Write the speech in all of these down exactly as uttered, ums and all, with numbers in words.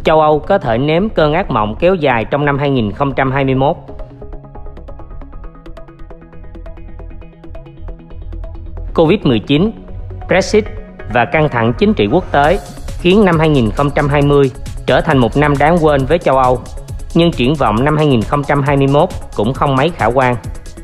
Châu Âu có thể nếm cơn ác mộng kéo dài trong năm hai nghìn không trăm hai mươi mốt. Covid mười chín, Brexit và căng thẳng chính trị quốc tế khiến năm hai nghìn không trăm hai mươi trở thành một năm đáng quên với châu Âu, nhưng triển vọng năm hai nghìn không trăm hai mươi mốt cũng không mấy khả quan.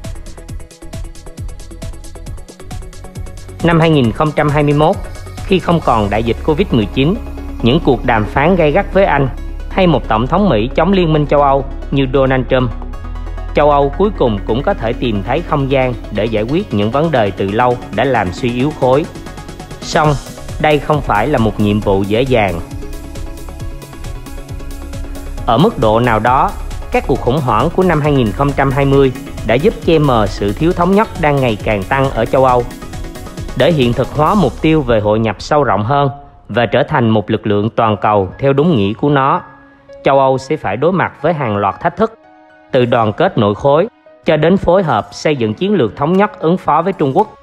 Năm hai nghìn không trăm hai mươi mốt, khi không còn đại dịch Covid mười chín, những cuộc đàm phán gay gắt với Anh hay một tổng thống Mỹ chống Liên minh châu Âu như Donald Trump, châu Âu cuối cùng cũng có thể tìm thấy không gian để giải quyết những vấn đề từ lâu đã làm suy yếu khối. Song, đây không phải là một nhiệm vụ dễ dàng. Ở mức độ nào đó, các cuộc khủng hoảng của năm hai nghìn không trăm hai mươi đã giúp che mờ sự thiếu thống nhất đang ngày càng tăng ở châu Âu. Để hiện thực hóa mục tiêu về hội nhập sâu rộng hơn và trở thành một lực lượng toàn cầu theo đúng nghĩa của nó, châu Âu sẽ phải đối mặt với hàng loạt thách thức, từ đoàn kết nội khối cho đến phối hợp xây dựng chiến lược thống nhất ứng phó với Trung Quốc.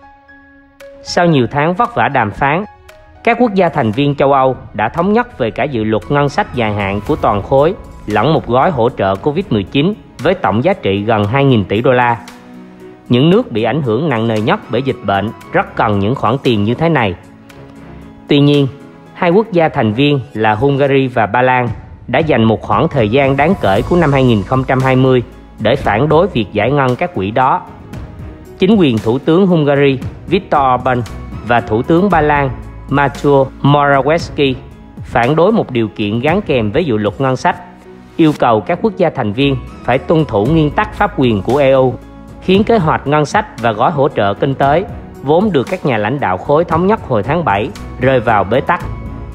Sau nhiều tháng vất vả đàm phán, các quốc gia thành viên châu Âu đã thống nhất về cả dự luật ngân sách dài hạn của toàn khối lẫn một gói hỗ trợ Covid mười chín với tổng giá trị gần hai nghìn tỷ đô la. Những nước bị ảnh hưởng nặng nề nhất bởi dịch bệnh rất cần những khoản tiền như thế này. Tuy nhiên, hai quốc gia thành viên là Hungary và Ba Lan đã dành một khoảng thời gian đáng kể của năm hai nghìn không trăm hai mươi để phản đối việc giải ngân các quỹ đó. Chính quyền Thủ tướng Hungary Viktor Orbán và Thủ tướng Ba Lan Mateusz Morawiecki phản đối một điều kiện gắn kèm với dự luật ngân sách, yêu cầu các quốc gia thành viên phải tuân thủ nguyên tắc pháp quyền của e u, khiến kế hoạch ngân sách và gói hỗ trợ kinh tế vốn được các nhà lãnh đạo khối thống nhất hồi tháng bảy rơi vào bế tắc.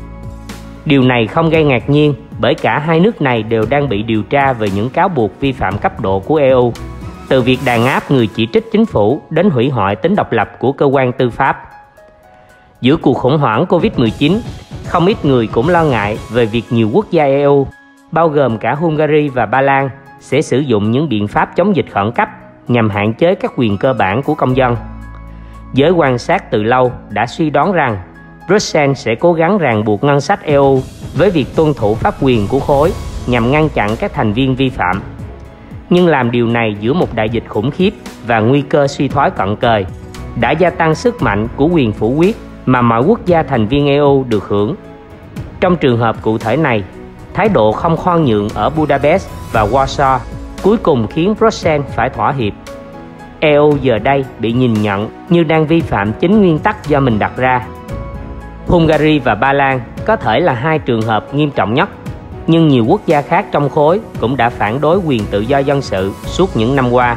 Điều này không gây ngạc nhiên bởi cả hai nước này đều đang bị điều tra về những cáo buộc vi phạm cấp độ của e u, từ việc đàn áp người chỉ trích chính phủ đến hủy hoại tính độc lập của cơ quan tư pháp. Giữa cuộc khủng hoảng Covid mười chín, không ít người cũng lo ngại về việc nhiều quốc gia e u, bao gồm cả Hungary và Ba Lan, sẽ sử dụng những biện pháp chống dịch khẩn cấp nhằm hạn chế các quyền cơ bản của công dân. Giới quan sát từ lâu đã suy đoán rằng Bruxelles sẽ cố gắng ràng buộc ngân sách e u với việc tuân thủ pháp quyền của khối nhằm ngăn chặn các thành viên vi phạm. Nhưng làm điều này giữa một đại dịch khủng khiếp và nguy cơ suy thoái cận kề đã gia tăng sức mạnh của quyền phủ quyết mà mọi quốc gia thành viên e u được hưởng. Trong trường hợp cụ thể này, thái độ không khoan nhượng ở Budapest và Warsaw cuối cùng khiến Bruxelles phải thỏa hiệp. e u giờ đây bị nhìn nhận như đang vi phạm chính nguyên tắc do mình đặt ra. Hungary và Ba Lan có thể là hai trường hợp nghiêm trọng nhất, nhưng nhiều quốc gia khác trong khối cũng đã phản đối quyền tự do dân sự suốt những năm qua.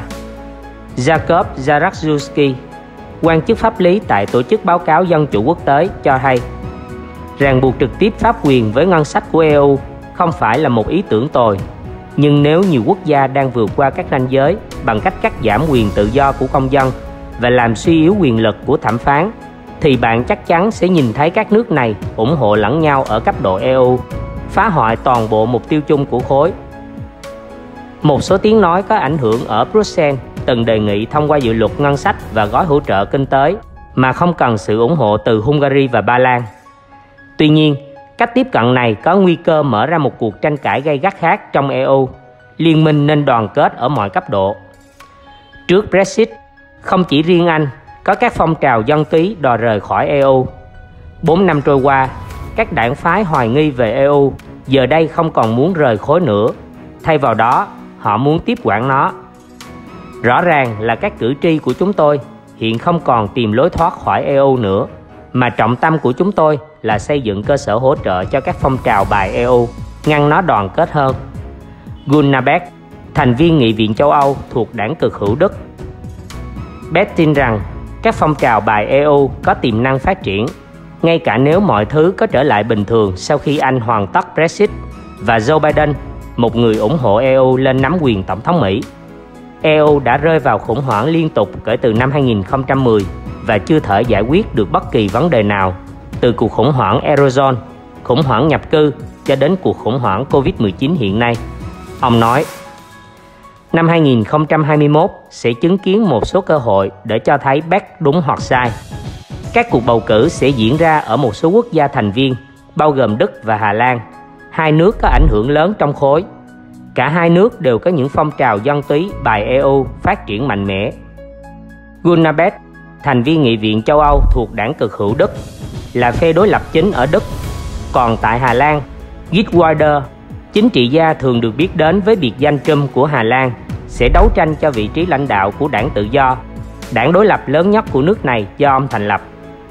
Jakub Zaraszewski, quan chức pháp lý tại Tổ chức Báo cáo Dân chủ Quốc tế cho hay, ràng buộc trực tiếp pháp quyền với ngân sách của e u không phải là một ý tưởng tồi, nhưng nếu nhiều quốc gia đang vượt qua các ranh giới bằng cách cắt giảm quyền tự do của công dân và làm suy yếu quyền lực của thẩm phán, thì bạn chắc chắn sẽ nhìn thấy các nước này ủng hộ lẫn nhau ở cấp độ e u, phá hoại toàn bộ mục tiêu chung của khối. Một số tiếng nói có ảnh hưởng ở Bruxelles từng đề nghị thông qua dự luật ngân sách và gói hỗ trợ kinh tế mà không cần sự ủng hộ từ Hungary và Ba Lan. Tuy nhiên, cách tiếp cận này có nguy cơ mở ra một cuộc tranh cãi gay gắt khác trong e u. Liên minh nên đoàn kết ở mọi cấp độ. Trước Brexit, không chỉ riêng Anh, có các phong trào dân túy đòi rời khỏi e u. Bốn năm trôi qua, các đảng phái hoài nghi về e u giờ đây không còn muốn rời khối nữa. Thay vào đó, họ muốn tiếp quản nó. Rõ ràng là các cử tri của chúng tôi hiện không còn tìm lối thoát khỏi e u nữa, mà trọng tâm của chúng tôi là xây dựng cơ sở hỗ trợ cho các phong trào bài e u, ngăn nó đoàn kết hơn. Gunnar Beck, thành viên Nghị viện châu Âu thuộc đảng cực hữu Đức. Beck tin rằng các phong trào bài e u có tiềm năng phát triển, ngay cả nếu mọi thứ có trở lại bình thường sau khi Anh hoàn tất Brexit và Joe Biden, một người ủng hộ e u, lên nắm quyền tổng thống Mỹ. e u đã rơi vào khủng hoảng liên tục kể từ năm hai nghìn không trăm mười và chưa thể giải quyết được bất kỳ vấn đề nào, từ cuộc khủng hoảng Eurozone, khủng hoảng nhập cư cho đến cuộc khủng hoảng Covid mười chín hiện nay. Ông nói, năm hai nghìn không trăm hai mươi mốt sẽ chứng kiến một số cơ hội để cho thấy Beck đúng hoặc sai. Các cuộc bầu cử sẽ diễn ra ở một số quốc gia thành viên, bao gồm Đức và Hà Lan. hai nước có ảnh hưởng lớn trong khối. Cả hai nước đều có những phong trào dân túy bài e u phát triển mạnh mẽ. Gunabet, thành viên Nghị viện châu Âu thuộc đảng cực hữu Đức, là phe đối lập chính ở Đức. Còn tại Hà Lan, Geert Wilders, chính trị gia thường được biết đến với biệt danh Trump của Hà Lan, sẽ đấu tranh cho vị trí lãnh đạo của đảng Tự do, đảng đối lập lớn nhất của nước này do ông thành lập.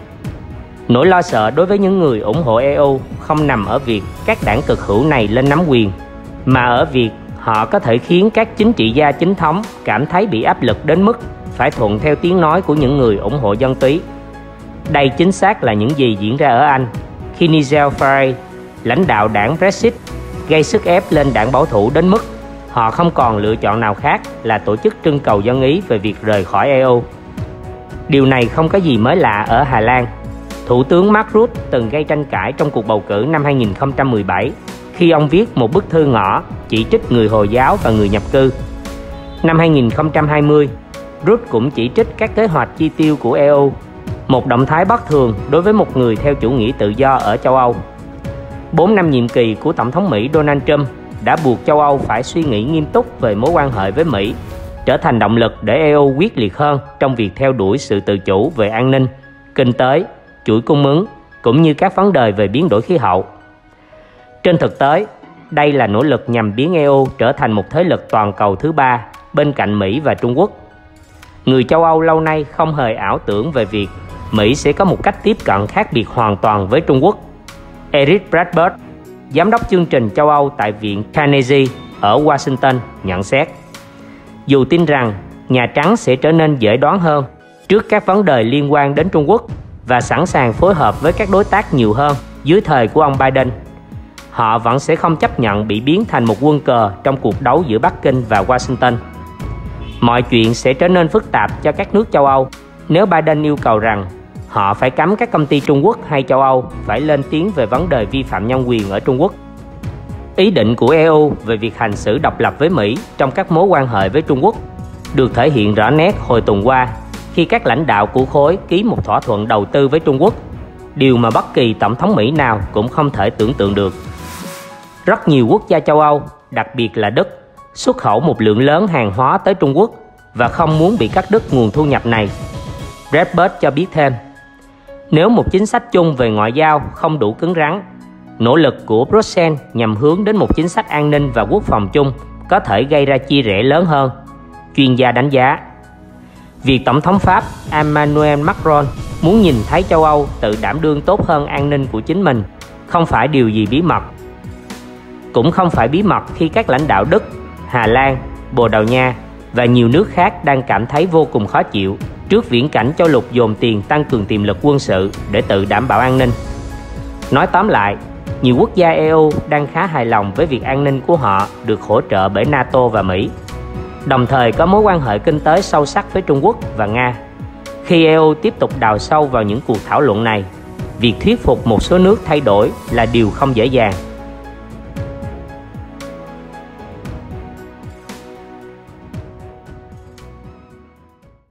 Nỗi lo sợ đối với những người ủng hộ e u không nằm ở việc các đảng cực hữu này lên nắm quyền, mà ở việc họ có thể khiến các chính trị gia chính thống cảm thấy bị áp lực đến mức phải thuận theo tiếng nói của những người ủng hộ dân túy. Đây chính xác là những gì diễn ra ở Anh, khi Nigel Farage, lãnh đạo đảng Brexit, gây sức ép lên đảng bảo thủ đến mức họ không còn lựa chọn nào khác là tổ chức trưng cầu dân ý về việc rời khỏi e u. Điều này không có gì mới lạ ở Hà Lan. Thủ tướng Mark Rutte từng gây tranh cãi trong cuộc bầu cử năm hai nghìn không trăm mười bảy khi ông viết một bức thư ngỏ chỉ trích người Hồi giáo và người nhập cư. Năm hai nghìn không trăm hai mươi, Rutte cũng chỉ trích các kế hoạch chi tiêu của e u, một động thái bất thường đối với một người theo chủ nghĩa tự do ở châu Âu. Bốn năm nhiệm kỳ của Tổng thống Mỹ Donald Trump đã buộc châu Âu phải suy nghĩ nghiêm túc về mối quan hệ với Mỹ, trở thành động lực để e u quyết liệt hơn trong việc theo đuổi sự tự chủ về an ninh, kinh tế, chuỗi cung ứng, cũng như các vấn đề về biến đổi khí hậu. Trên thực tế, đây là nỗ lực nhằm biến e u trở thành một thế lực toàn cầu thứ ba bên cạnh Mỹ và Trung Quốc. Người châu Âu lâu nay không hề ảo tưởng về việc Mỹ sẽ có một cách tiếp cận khác biệt hoàn toàn với Trung Quốc. Eric Bradford, giám đốc chương trình châu Âu tại Viện Carnegie ở Washington, nhận xét: dù tin rằng Nhà Trắng sẽ trở nên dễ đoán hơn trước các vấn đề liên quan đến Trung Quốc và sẵn sàng phối hợp với các đối tác nhiều hơn dưới thời của ông Biden, họ vẫn sẽ không chấp nhận bị biến thành một quân cờ trong cuộc đấu giữa Bắc Kinh và Washington. Mọi chuyện sẽ trở nên phức tạp cho các nước châu Âu nếu Biden yêu cầu rằng họ phải cấm các công ty Trung Quốc hay châu Âu phải lên tiếng về vấn đề vi phạm nhân quyền ở Trung Quốc. Ý định của e u về việc hành xử độc lập với Mỹ trong các mối quan hệ với Trung Quốc được thể hiện rõ nét hồi tuần qua khi các lãnh đạo của khối ký một thỏa thuận đầu tư với Trung Quốc, điều mà bất kỳ tổng thống Mỹ nào cũng không thể tưởng tượng được. Rất nhiều quốc gia châu Âu, đặc biệt là Đức, xuất khẩu một lượng lớn hàng hóa tới Trung Quốc và không muốn bị cắt đứt nguồn thu nhập này. Bradford cho biết thêm, nếu một chính sách chung về ngoại giao không đủ cứng rắn, nỗ lực của Brussels nhằm hướng đến một chính sách an ninh và quốc phòng chung có thể gây ra chia rẽ lớn hơn. Chuyên gia đánh giá, việc Tổng thống Pháp Emmanuel Macron muốn nhìn thấy châu Âu tự đảm đương tốt hơn an ninh của chính mình không phải điều gì bí mật. Cũng không phải bí mật khi các lãnh đạo Đức, Hà Lan, Bồ Đào Nha và nhiều nước khác đang cảm thấy vô cùng khó chịu trước viễn cảnh châu lục dồn tiền tăng cường tiềm lực quân sự để tự đảm bảo an ninh. Nói tóm lại, nhiều quốc gia e u đang khá hài lòng với việc an ninh của họ được hỗ trợ bởi NATO và Mỹ, đồng thời có mối quan hệ kinh tế sâu sắc với Trung Quốc và Nga. Khi e u tiếp tục đào sâu vào những cuộc thảo luận này, việc thuyết phục một số nước thay đổi là điều không dễ dàng.